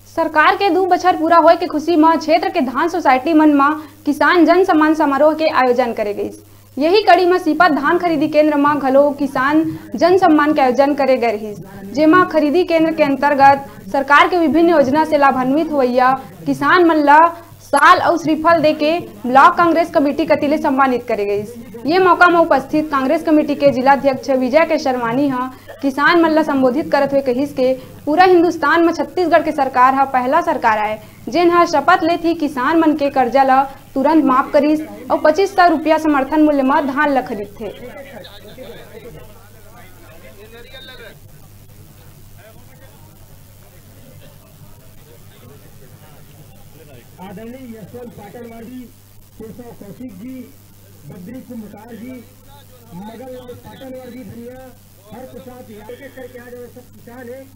सरकार के 2 बछर पूरा होए के खुशी में क्षेत्र के धान सोसाइटी मन में किसान जन सम्मान समारोह के आयोजन करे गई। यही कड़ी में सीपत धान खरीदी केंद्र में घलो किसान जन सम्मान के आयोजन करे गए रहिस, जेमा खरीदी केंद्र के अंतर्गत सरकार के विभिन्न योजना से लाभान्वित होइया किसान मन ला साल और श्रीफल देके ब्लॉक कांग्रेस कमेटी कतिले सम्मानित करे गई। ये मौका में उपस्थित कांग्रेस कमेटी के जिलाध्यक्ष विजय के शर्मानी किसान मन ला संबोधित करत हुए कहिस के पूरा हिंदुस्तान में छत्तीसगढ़ के सरकार पहला सरकार आए जेन शपथ ले थी किसान मन के कर्जा ला तुरंत माफ करिस और 2500 रुपया समर्थन मूल्य में धान ला खरीद थे। आदरणीय यशवंत पाटनवाड़ी, केशव कौशिक जी, बद्री कुंभकार जी, मगल लाल पाटनवाड़ी जी, धनिया हर प्रसाद एक करके आ जाए, सब किसान है।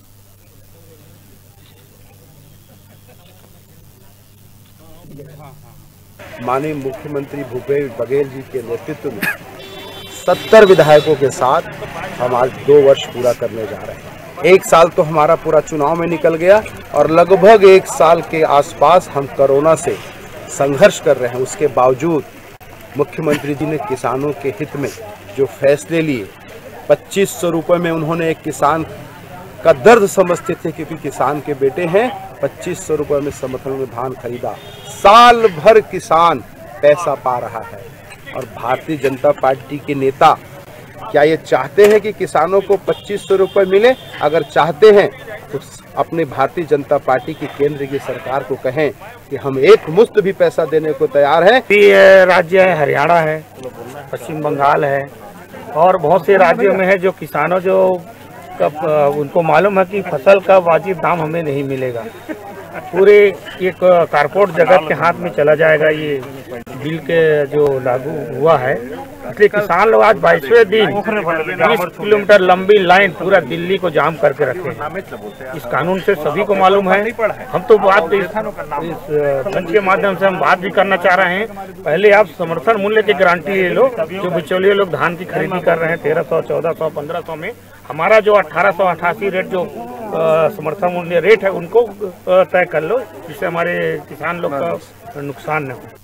माननीय मुख्यमंत्री भूपेश बघेल जी के नेतृत्व में 70 विधायकों के साथ हम आज 2 वर्ष पूरा करने जा रहे हैं। 1 साल तो हमारा पूरा चुनाव में निकल गया और लगभग 1 साल के आसपास हम कोरोना से संघर्ष कर रहे हैं। उसके बावजूद मुख्यमंत्री जी ने किसानों के हित में जो फैसले लिए, 2500 रुपये में उन्होंने एक किसान का दर्द समझते थे क्योंकि किसान के बेटे हैं। 2500 रुपये में समर्थन में धान खरीदा। साल भर किसान पैसा पा रहा है। और भारतीय जनता पार्टी के नेता क्या ये चाहते हैं कि किसानों को 2500 रुपये मिले? अगर चाहते हैं तो अपने भारतीय जनता पार्टी की केंद्र की सरकार को कहें कि हम एक मुश्त भी पैसा देने को तैयार हैं। राज्य है, हरियाणा है, पश्चिम बंगाल है और बहुत से राज्यों में है जो किसानों जो उनको मालूम है कि फसल का वाजिब दाम हमें नहीं मिलेगा। पूरे एक कारपोरेट जगत के हाथ में चला जाएगा ये बिल के जो लागू हुआ है। इसलिए किसान लोग आज 22वें दिन 20 किलोमीटर लंबी लाइन पूरा दिल्ली को जाम करके रखे हैं। इस कानून से सभी को मालूम है। हम तो बात इस मंच के माध्यम से हम बात भी करना चाह रहे हैं। पहले आप समर्थन मूल्य की गारंटी ले लो। जो बिचौलिए लोग धान की खरीदी कर रहे हैं 1300, 1400, 1500 में, हमारा जो 1888 रेट जो समर्थन मूल्य रेट है उनको तय कर लो, जिससे हमारे किसान लोग का नुकसान न हो।